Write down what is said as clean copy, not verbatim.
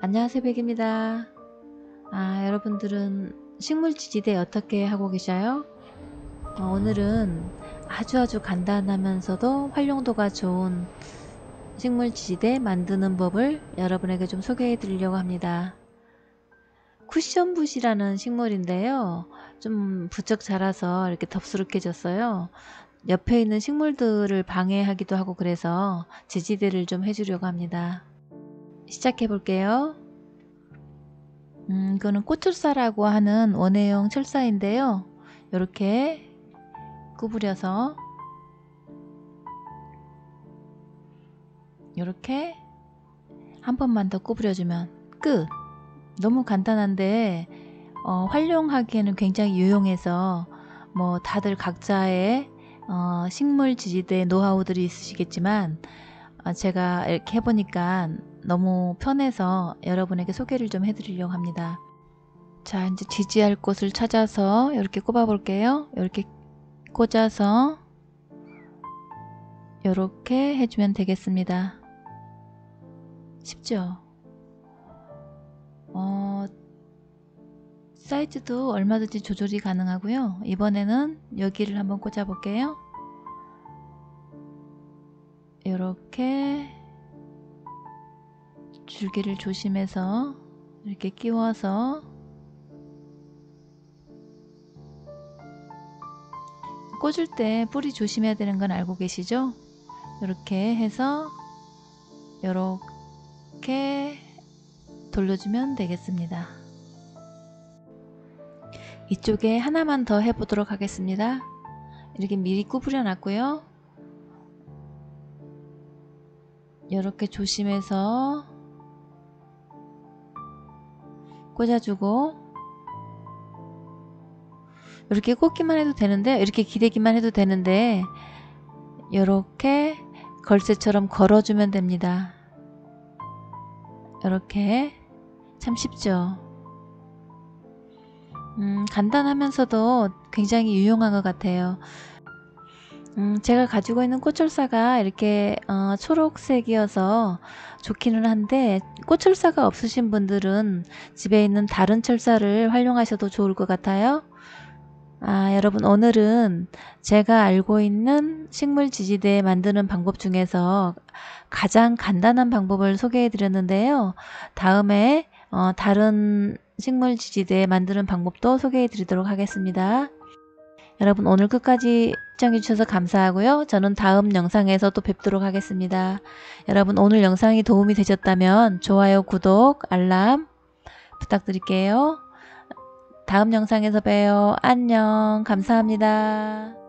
안녕하세요, 백입니다. 여러분들은 식물 지지대 어떻게 하고 계셔요? 오늘은 아주 간단하면서도 활용도가 좋은 식물 지지대 만드는 법을 여러분에게 좀 소개해 드리려고 합니다. 쿠션붓이라는 식물인데요. 좀 부쩍 자라서 이렇게 덥수룩해졌어요. 옆에 있는 식물들을 방해하기도 하고 그래서 지지대를 좀 해주려고 합니다. 시작해 볼게요. 이거는 꽃철사라고 하는 원예용 철사인데요. 이렇게 구부려서 이렇게 한 번만 더 구부려주면 끝! 너무 간단한데 활용하기에는 굉장히 유용해서 뭐 다들 각자의 식물 지지대 노하우들이 있으시겠지만 제가 이렇게 해보니까 너무 편해서 여러분에게 소개를 좀 해드리려고 합니다. 자, 이제 지지할 곳을 찾아서 이렇게 꼽아 볼게요. 이렇게 꽂아서 이렇게 해주면 되겠습니다. 쉽죠? 사이즈도 얼마든지 조절이 가능하고요. 이번에는 여기를 한번 꽂아 볼게요. 이렇게 줄기를 조심해서 이렇게 끼워서 꽂을 때 뿌리 조심해야 되는 건 알고 계시죠? 이렇게 해서 이렇게 돌려주면 되겠습니다. 이쪽에 하나만 더 해보도록 하겠습니다. 이렇게 미리 구부려 놨고요. 이렇게 조심해서 꽂아주고 이렇게 꽂기만 해도 되는데 이렇게 기대기만 해도 되는데 이렇게 걸쇠처럼 걸어주면 됩니다. 이렇게 참 쉽죠? 간단하면서도 굉장히 유용한 것 같아요. 제가 가지고 있는 꽃철사가 이렇게 초록색이어서 좋기는 한데 꽃철사가 없으신 분들은 집에 있는 다른 철사를 활용하셔도 좋을 것 같아요. 여러분, 오늘은 제가 알고 있는 식물 지지대 만드는 방법 중에서 가장 간단한 방법을 소개해 드렸는데요. 다음에 다른 식물 지지대 만드는 방법도 소개해 드리도록 하겠습니다. 여러분, 오늘 끝까지 시청해 주셔서 감사하고요. 저는 다음 영상에서 또 뵙도록 하겠습니다. 여러분, 오늘 영상이 도움이 되셨다면 좋아요, 구독, 알람 부탁드릴게요. 다음 영상에서 봬요. 안녕. 감사합니다.